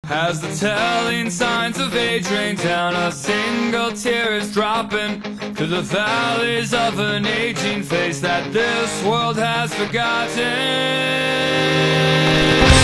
As the telling signs of age rain down, a single tear is dropping through the valleys of an aging face that this world has forgotten.